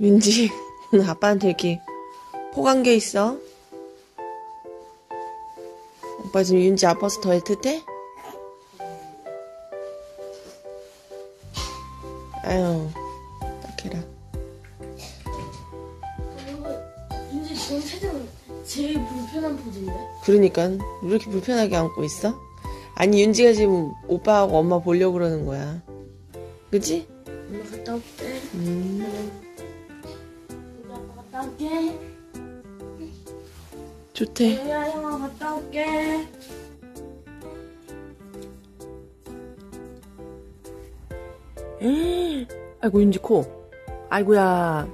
윤지, 아빠한테 이렇게 호감겨 있어? 오빠 지금 윤지 아파서 더 애틋해? 아유, 딱해라. 윤지 지금 세상 제일 불편한 포즈인데? 그러니까 왜 이렇게 불편하게 안고 있어? 아니 윤지가 지금 오빠하고 엄마 보려고 그러는 거야. 그치? 엄마 갔다 올게. 아빠 갔다 올게. 좋대. 야, 형아 갔다 올게. 아이고 윤지 코. 아이고야.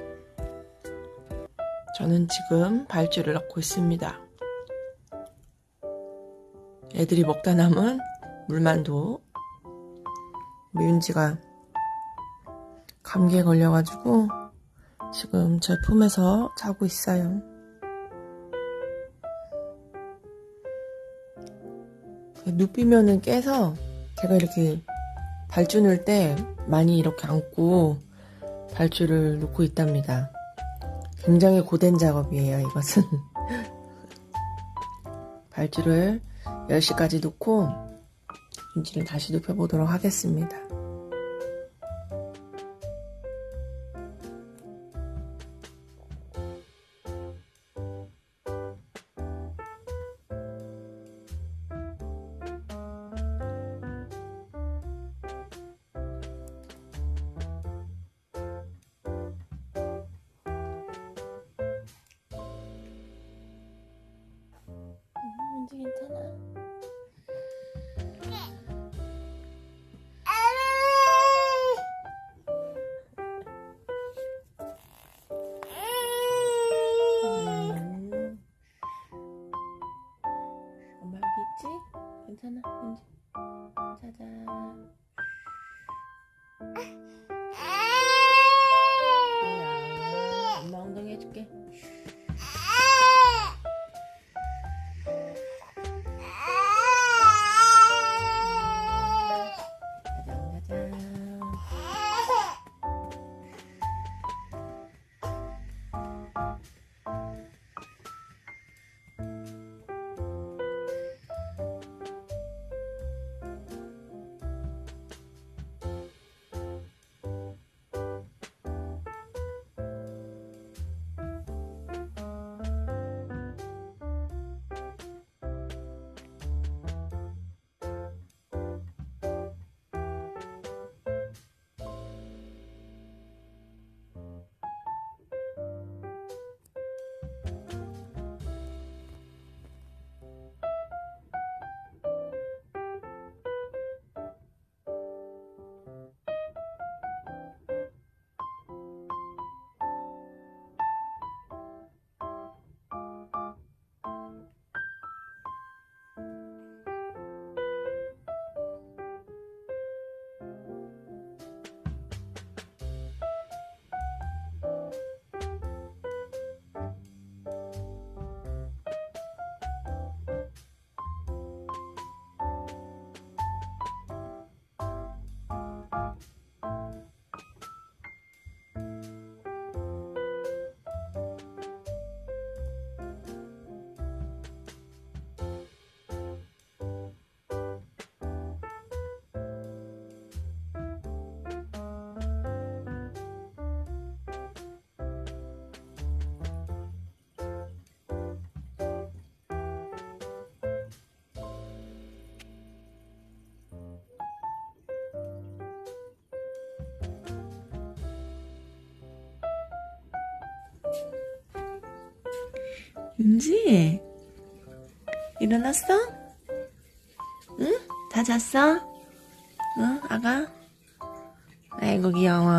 저는 지금 발주를 넣고 있습니다. 애들이 먹다 남은 물만두. 우리 윤지가 감기에 걸려가지고 지금 제 품에서 자고 있어요. 눕히면은 깨서 제가 이렇게 발주 넣을 때 많이 이렇게 안고 발주를 놓고 있답니다. 굉장히 고된 작업이에요, 이것은. 발주를 10시까지 놓고 윤지를 다시 눕혀보도록 하겠습니다. 윤지 괜찮아? 엄마 여기 있지? 괜찮아, 윤지. 자자. 엄마 엉덩이 해줄게. 윤지, 일어났어? 응? 다 잤어? 응, 아가? 아이고 귀여워.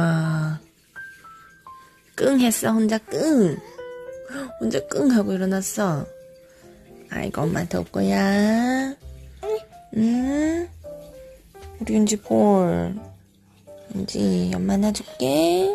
끙 했어, 혼자 끙. 혼자 끙 하고 일어났어. 아이고 엄마한테 올 거야. 응? 우리 윤지 볼. 윤지 엄마 안아줄게.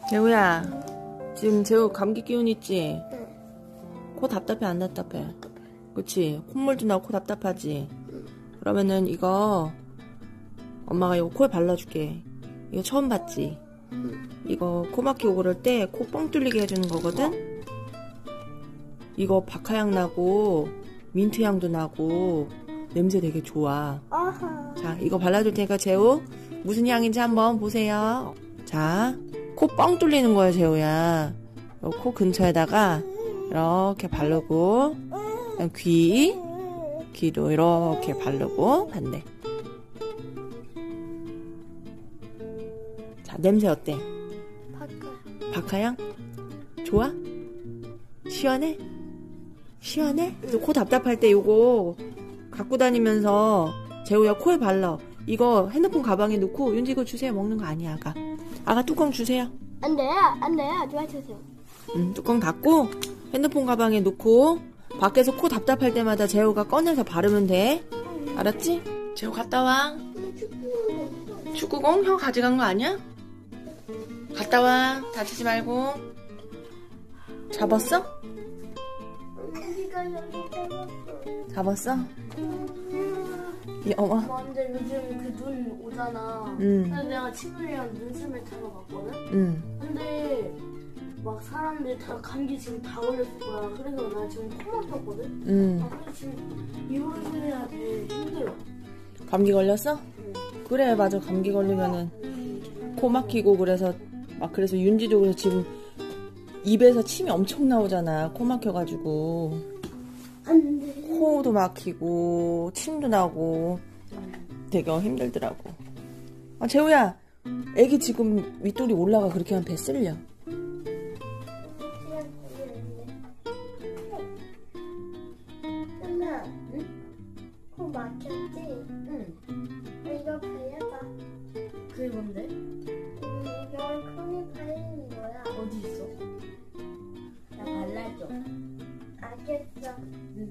재우야, 지금 재우 감기 기운 있지? 응. 코 답답해, 안 답답해? 그치? 콧물도 나고 코 답답하지? 그러면은 이거 엄마가 이거 코에 발라줄게. 이거 처음 봤지? 이거 코 막히고 그럴 때 코 뻥 뚫리게 해주는 거거든? 이거 박하향 나고 민트향도 나고 냄새 되게 좋아. 자, 이거 발라줄 테니까 재우 무슨 향인지 한번 보세요. 자, 코 뻥 뚫리는 거예요, 재우야. 코 근처에다가 이렇게 바르고 그다음 귀도 이렇게 바르고 반대. 자, 냄새 어때? 박하향? 좋아? 시원해? 시원해? 코 답답할 때 이거 갖고 다니면서 재우야 코에 발라. 이거 핸드폰 가방에 넣고 윤지 이거 주세요. 먹는 거 아니야, 아가 뚜껑 주세요. 안 돼요. 좋아하세요. 뚜껑 닫고 핸드폰 가방에 넣고 밖에서 코 답답할 때마다 재우가 꺼내서 바르면 돼. 알았지? 재우 갔다 와. 축구공? 형 가져간 거 아니야? 갔다 와. 다치지 말고. 잡았어? 잡았어? 이 어머. 근데 요즘 그 눈 오잖아. 그래서 내가 친구들이랑 눈썹을 타러 갔거든? 근데 막 사람들 다 감기 지금 다 걸렸을 거야. 그래서 나 지금 코 막혔거든? 그래서 지금 이불을 해야 돼. 힘들어. 감기 걸렸어? 그래, 맞아. 감기 걸리면은 코 막히고 그래서 윤지도 그래서 지금 입에서 침이 엄청 나오잖아. 코 막혀가지고. 안 돼. 코도 막히고 침도 나고 되게 힘들더라고. 아, 재우야, 애기 지금 윗돌이 올라가. 그렇게 하면 배 쓸려. 엄마, 코 막혔지? 응. 이거 발라봐. 그게 뭔데? 이건 콩이 바르는 거야. 어디 있어? 나 발라줘. 알겠어. 응.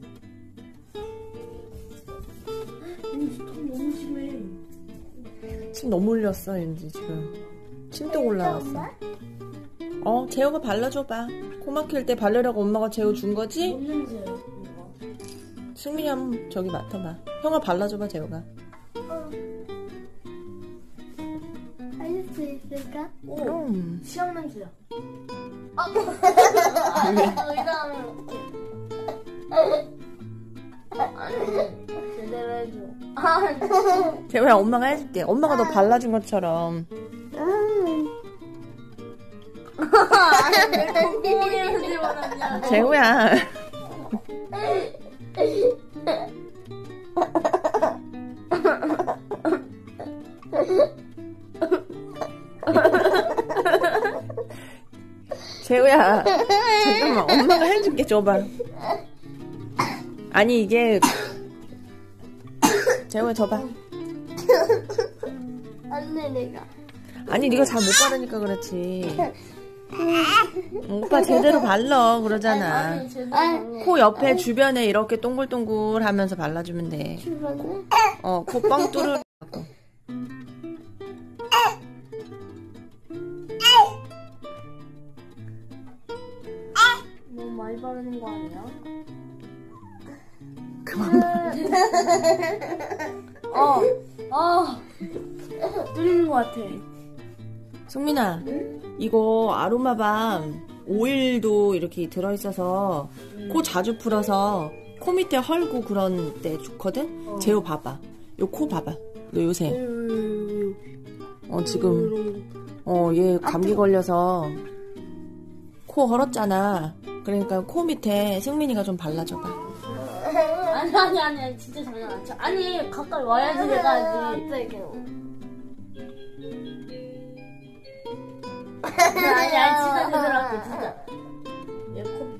tom 너무 심해. 침 너무 흘렸어, 윤지 지금. 침도 올라왔어. 재우가 발라줘봐. 코 막힐 때 바르라고 엄마가 재우 준 거지? 뭔 냄새야, 이거? 승민이 한번 저기 맡아봐. 형아 발라줘봐, 재우가. 할 수 있을까? 그럼. 시험 냄새야. 제대로 해줘. 재우야, 엄마가 해줄게. 엄마가 너 발라준 것처럼. 콩콩이를 집어넣냐? 재우야. 재우야, 잠깐만. 엄마가 해줄게. 줘봐. 아니, 이게 재우야, 줘봐. 안 돼, 내가. 아니, 네가 잘 못 바르니까 그렇지. 오빠 제대로 발라 그러잖아. 코 옆에 주변에 이렇게 동글동글 하면서 발라주면 돼. 주변에? 코 뻥 뚫으라고. 너무 많이 바르는 거 아니야? 그만 뚫리는 거 같아. 승민아, 이거 아로마밤 오일도 이렇게 들어있어서 코 자주 풀어서 코 밑에 헐고 그런 때 좋거든? 재우 봐봐. 요 코 봐봐. 너 요새 지금 얘 감기 걸려서 코 헐었잖아. 그러니까 코 밑에 승민이가 좀 발라줘봐. 아니 진짜 장난 안 쳐. 아니 가까이 와야지 내가 하지. 아니 진짜 제대로 할게 진짜. 얘 코.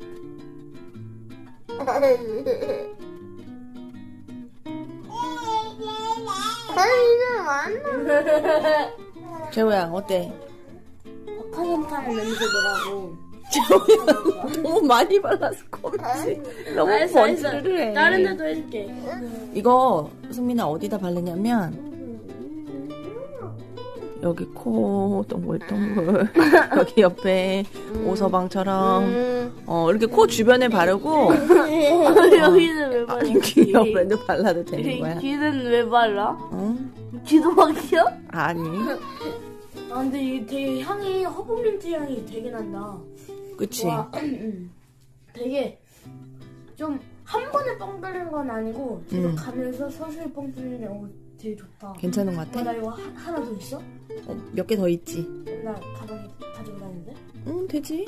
재우야, 어때? 박하현탕 냄새더라고. 재우야, 너무 많이 발라서 콧물이 너무 번지르르 해. 다른 데도 해줄게. 이거 승민아 어디다 바르냐면 여기 코 동글동글 여기 옆에 오서방처럼 이렇게 코 주변에 바르고 여기는 왜 발라? 귀 옆에도 발라도 되는 거야. 귀는 왜 발라? 응? 귀도 막혀? 아니. 아 근데 이게 되게 향이 허브민트 향이 되게 난다. 그치? 와, 되게 좀 한 번에 뻥 뚫리는 건 아니고 계속 가면서 서서히 뻥 뚫리는 거 되게 좋다. 괜찮은 것 같아? 나 이거 하나 더 있어? 몇 개 더 있지? 나 가방에 가지고 다니는데? 응, 되지.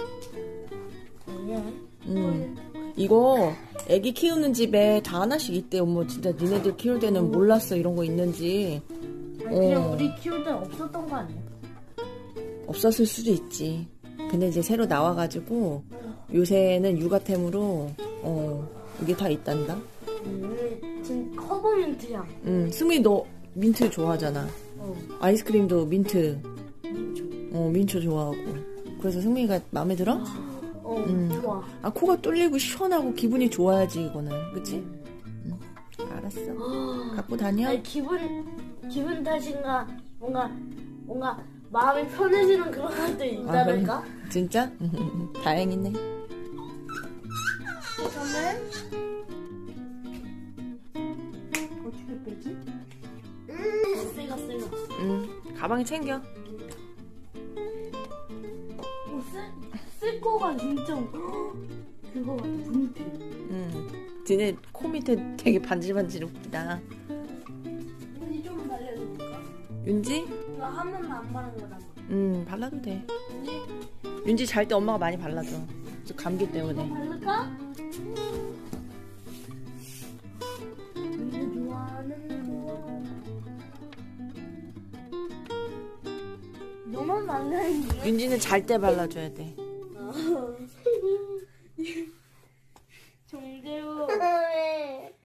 예. 이거 애기 키우는 집에 다 하나씩 있대. 어머 진짜 니네들 키울 때는 몰랐어 이런 거 있는지. 아니, 그냥 우리 키울 땐 없었던 거 아니야? 없었을 수도 있지. 근데 이제 새로 나와가지고 요새는 육아템으로 이게 다 있단다. 지금 허브민트 향. 승민이 너 민트 좋아하잖아. 아이스크림도 민트. 민초 좋아하고. 그래서 승민이가 마음에 들어? 좋아. 아 코가 뚫리고 시원하고 기분이 좋아야지 이거는. 그치? 알았어. 갖고 다녀. 아니, 기분 탓인가 뭔가 마음이 편해지는 그런 것도 있다니까. 진짜? 다행이네. 그러면 어떻게 빼지? 세가. 가방에 챙겨. 쓸 거가 진짜 그거 같아. 분필. 니네 코 밑에 되게 반질반질 웃기다. 윤지 좀 발라줄까? 윤지? 이거 한 번만 안 바른 거잖아. 발라도 돼. 윤지? 윤지 잘 때 엄마가 많이 발라줘. 저 감기 때문에. 바를까? 윤지 좋아하는 거. 너만 발라야지. 윤지는 잘 때 발라줘야 돼.